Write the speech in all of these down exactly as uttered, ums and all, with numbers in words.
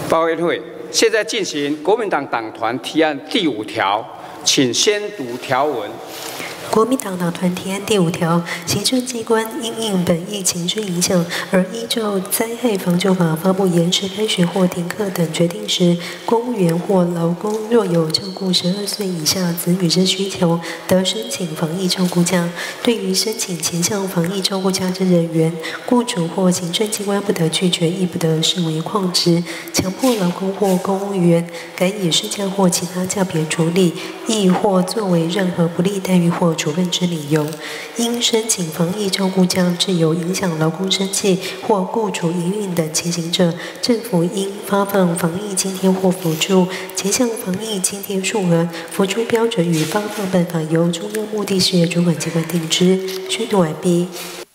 报委员会现在进行国民党党团提案第五条，请先读条文。 国民党党团提案第五条，行政机关因应本疫情之影响，而依照灾害防救法发布延迟开学或停课等决定时，公务员或劳工若有照顾十二岁以下子女之需求，得申请防疫照顾假。对于申请前项防疫照顾假之人员，雇主或行政机关不得拒绝，亦不得视为旷职，强迫劳工或公务员改以事假或其他价别处理，亦或作为任何不利待遇或 处分之理由，因申请防疫照顾假致有影响劳工生计或雇主营运等情形者，政府应发放防疫津贴或辅助，前项防疫津贴数额、辅助标准与发放办法由中央目的事业主管机关定之。宣读完毕。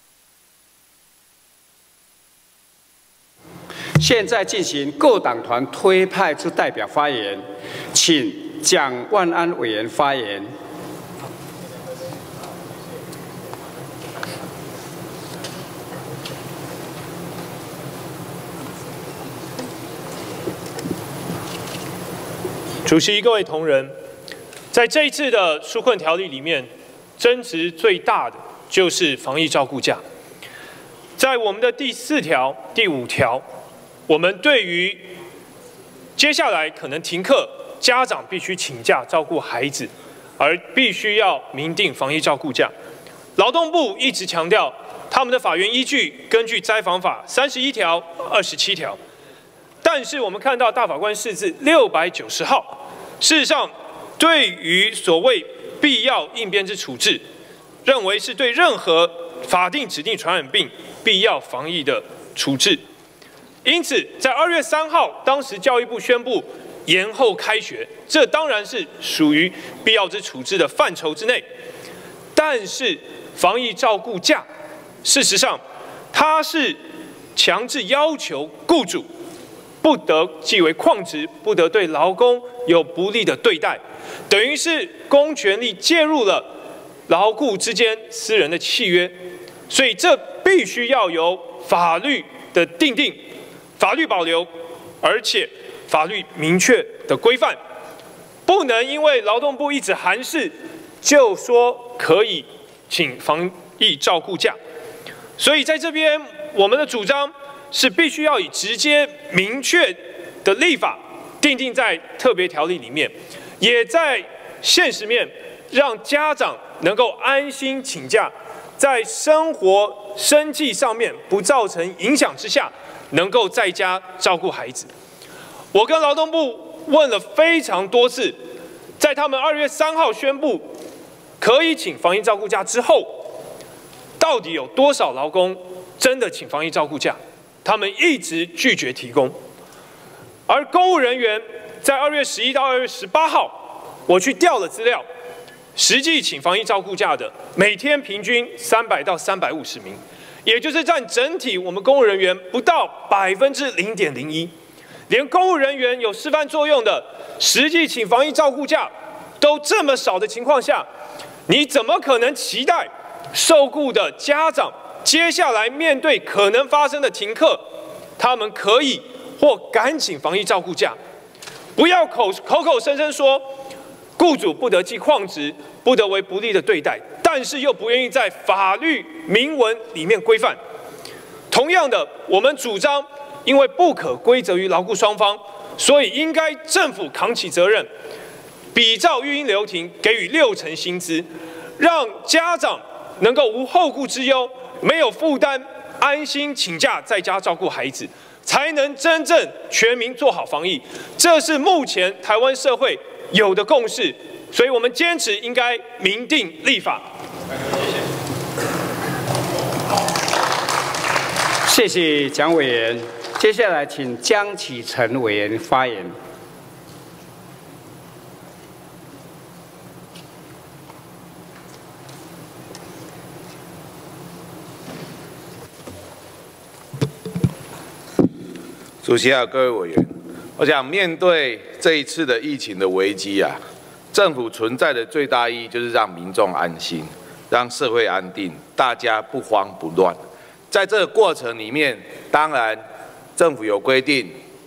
现在进行各党团推派之代表发言，请蒋万安委员发言。 主席、各位同仁，在这一次的纾困条例里面，争执最大的就是防疫照顾假。在我们的第四条、第五条，我们对于接下来可能停课，家长必须请假照顾孩子，而必须要明定防疫照顾假。劳动部一直强调，他们的法源依据根据灾防法三十一条、二十七条。 但是我们看到大法官释字六百九十号，事实上，对于所谓必要应变之处置，认为是对任何法定指定传染病必要防疫的处置。因此，在二月三号，当时教育部宣布延后开学，这当然是属于必要之处置的范畴之内。但是，防疫照顾假，事实上，它是强制要求雇主 不得记为旷职，不得对劳工有不利的对待，等于是公权力介入了劳雇之间私人的契约，所以这必须要由法律的定定、法律保留，而且法律明确的规范，不能因为劳动部一纸函释就说可以请防疫照顾假，所以在这边我们的主张 是必须要以直接明确的立法定定在特别条例里面，也在现实面让家长能够安心请假，在生活生计上面不造成影响之下，能够在家照顾孩子。我跟劳动部问了非常多次，在他们二月三号宣布可以请防疫照顾假之后，到底有多少劳工真的请防疫照顾假？ 他们一直拒绝提供，而公务人员在二月十一到二月十八号，我去调了资料，实际请防疫照顾假的，每天平均三百到三百五十名，也就是占整体我们公务人员不到百分之零点零一，连公务人员有示范作用的，实际请防疫照顾假都这么少的情况下，你怎么可能期待受雇的家长 接下来面对可能发生的停课，他们可以或敢请防疫照顾假，不要口口口声声说雇主不得记旷职，不得为不利的对待，但是又不愿意在法律明文里面规范。同样的，我们主张，因为不可归责于劳雇双方，所以应该政府扛起责任，比照育婴留停，给予六成薪资，让家长能够无后顾之忧， 没有负担，安心请假在家照顾孩子，才能真正全民做好防疫。这是目前台湾社会有的共识，所以我们坚持应该明定立法。 谢谢蒋委员。接下来请江启臣委员发言。 主席还有各位委员，我想面对这一次的疫情的危机啊，政府存在的最大意义就是让民众安心，让社会安定，大家不慌不乱。在这个过程里面，当然政府有规定，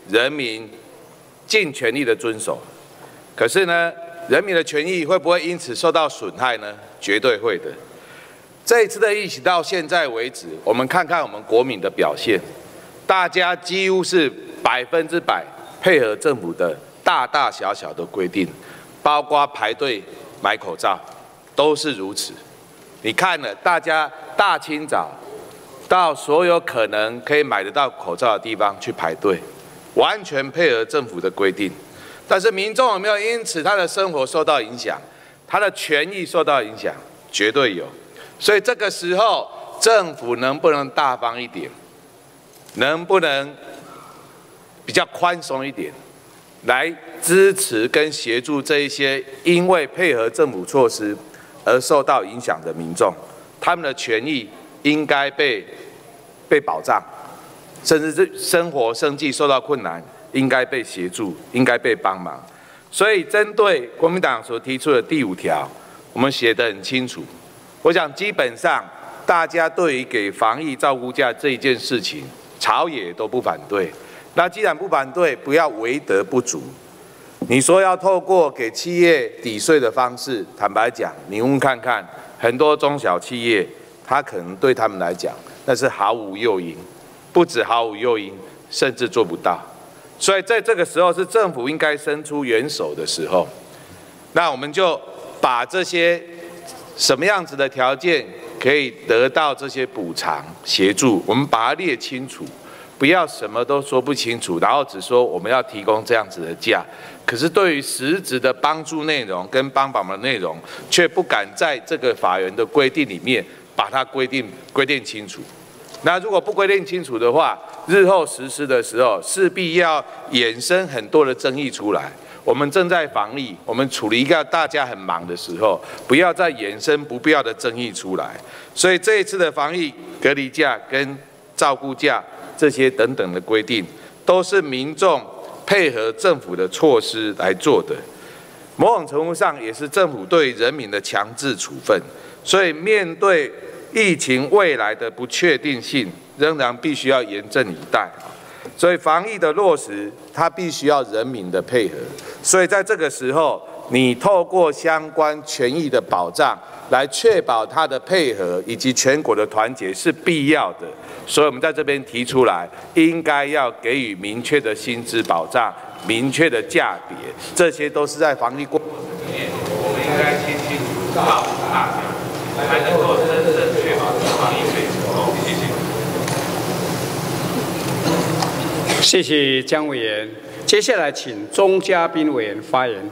人民尽全力的遵守。可是呢，人民的权益会不会因此受到损害呢？绝对会的。这一次的疫情到现在为止，我们看看我们国民的表现，大家几乎是百分之百配合政府的大大小小的规定，包括排队买口罩，都是如此。你看了，大家大清早到所有可能可以买得到口罩的地方去排队，完全配合政府的规定。但是民众有没有因此他的生活受到影响，他的权益受到影响？绝对有。所以这个时候，政府能不能大方一点？能不能比较宽松一点，来支持跟协助这一些因为配合政府措施而受到影响的民众？他们的权益应该被被保障，甚至是生活生计受到困难，应该被协助，应该被帮忙。所以，针对国民党所提出的第五条，我们写得很清楚。我想，基本上大家对于给防疫照顾假这一件事情，朝野都不反对。那既然不反对，不要为德不足。你说要透过给企业抵税的方式，坦白讲，你问看看，很多中小企业，它可能对他们来讲，那是毫无诱因，不止毫无诱因，甚至做不到。所以在这个时候，是政府应该伸出援手的时候。那我们就把这些什么样子的条件可以得到这些补偿协助，我们把它列清楚，不要什么都说不清楚，然后只说我们要提供这样子的假，可是对于实质的帮助内容跟帮忙的内容，却不敢在这个法源的规定里面把它规定规定清楚。那如果不规定清楚的话，日后实施的时候，势必要衍生很多的争议出来。我们正在防疫，我们处理一个大家很忙的时候，不要再衍生不必要的争议出来。所以这一次的防疫隔离假跟照顾假这些等等的规定，都是民众配合政府的措施来做的，某种程度上也是政府对人民的强制处分。所以面对疫情未来的不确定性，仍然必须要严阵以待。所以防疫的落实，它必须要人民的配合。所以在这个时候，你透过相关权益的保障，来确保它的配合以及全国的团结是必要的。所以我们在这边提出来，应该要给予明确的薪资保障、明确的价别，这些都是在防疫过程里面，我们应该清清楚楚告诉大家，才能够真正确保防疫水平。谢谢。 谢谢江委员。接下来请钟嘉宾委员发言。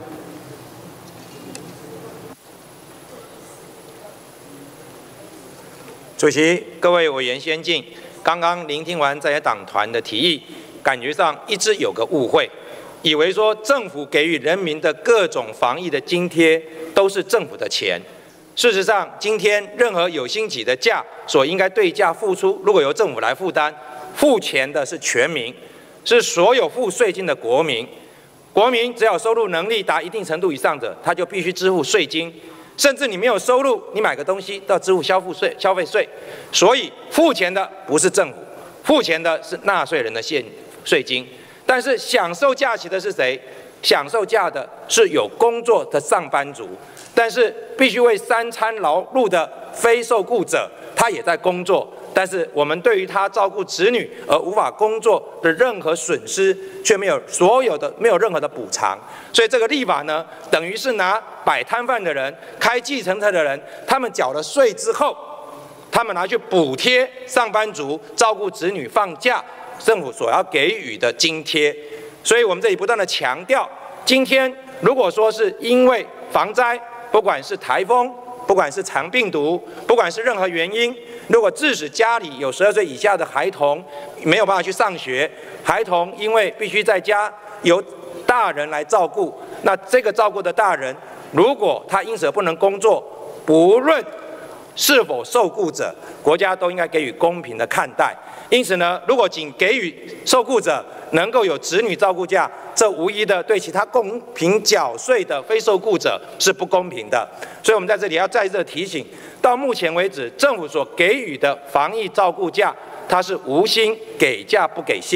主席、各位委员先进，刚刚聆听完在野党团的提议，感觉上一直有个误会，以为说政府给予人民的各种防疫的津贴都是政府的钱。事实上，今天任何有薪级的假所应该对价付出，如果由政府来负担，付钱的是全民，是所有付税金的国民。国民只要收入能力达一定程度以上者，他就必须支付税金。甚至你没有收入，你买个东西都要支付消费税、消费税。所以付钱的不是政府，付钱的是纳税人的现税金。但是享受假期的是谁？享受假的是有工作的上班族。但是必须为三餐劳碌的非受雇者，他也在工作。但是我们对于他照顾子女而无法工作的任何损失，却没有所有的没有任何的补偿。所以这个立法呢，等于是拿摆摊贩的人、开计程车的人，他们缴了税之后，他们拿去补贴上班族照顾子女放假，政府所要给予的津贴。所以我们这里不断的强调，今天如果说是因为防灾，不管是台风，不管是肠病毒，不管是任何原因，如果致使家里有十二岁以下的孩童没有办法去上学，孩童因为必须在家由大人来照顾，那这个照顾的大人，如果他因此不能工作，不论是否受雇者，国家都应该给予公平的看待。因此呢，如果仅给予受雇者能够有子女照顾假，这无疑的对其他公平缴税的非受雇者是不公平的。所以我们在这里要再次提醒，到目前为止，政府所给予的防疫照顾假，它是无薪给假不给薪，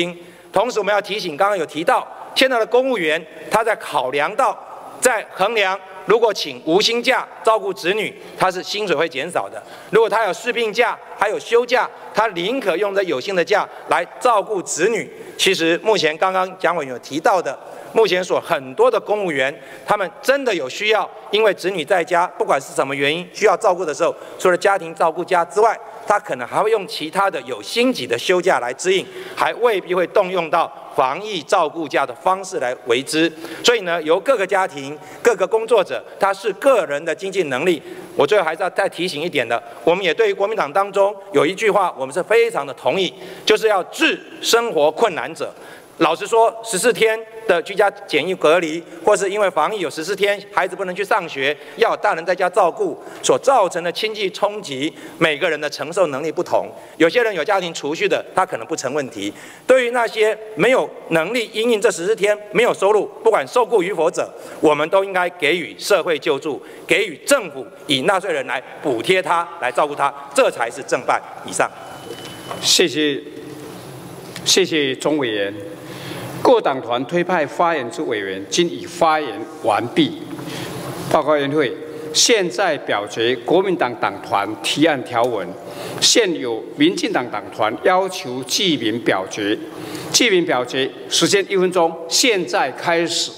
同时，我们要提醒，刚刚有提到，现在的公务员他在考量到，在衡量，如果请无薪假照顾子女，他是薪水会减少的；如果他有事病假，还有休假，他宁可用这有薪的假来照顾子女。其实目前刚刚蒋委员有提到的，目前所很多的公务员，他们真的有需要，因为子女在家，不管是什么原因需要照顾的时候，除了家庭照顾假之外，他可能还会用其他的有薪级的休假来支应，还未必会动用到防疫照顾假的方式来为之。所以呢，由各个家庭、各个工作者，他是个人的经济能力。我最后还是要再提醒一点的，我们也对于国民党当中有一句话，我们是非常的同意，就是要治生活困难者。老实说，十四天的居家检疫隔离，或是因为防疫有十四天孩子不能去上学，要有大人在家照顾，所造成的经济冲击，每个人的承受能力不同。有些人有家庭储蓄的，他可能不成问题。对于那些没有能力因应这十四天没有收入，不管受雇与否者，我们都应该给予社会救助，给予政府以纳税人来补贴他，来照顾他，这才是正办。以上。 谢谢，谢谢钟委员。各党团推派发言之委员均已发言完毕。报告院会，现在表决国民党党团提案条文。现有民进党党团要求记名表决，记名表决时间一分钟，现在开始。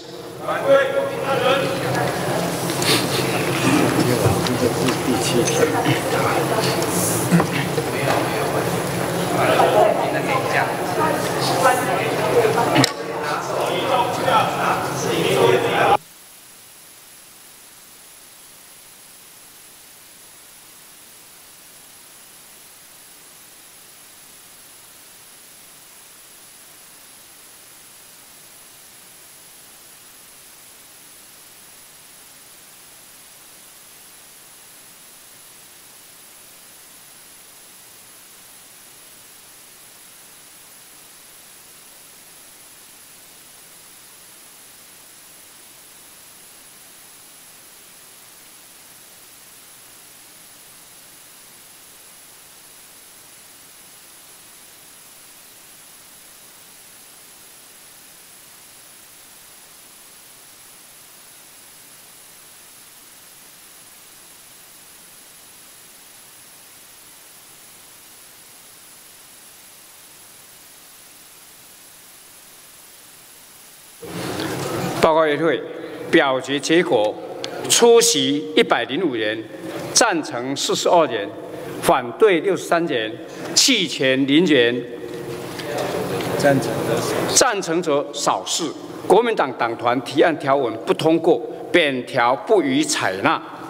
报告院会，表决结果：出席一百零五人，赞成四十二人，反对六十三人，弃权零人。赞成者赞成者少数。国民党党团提案条文不通过，本条不予采纳。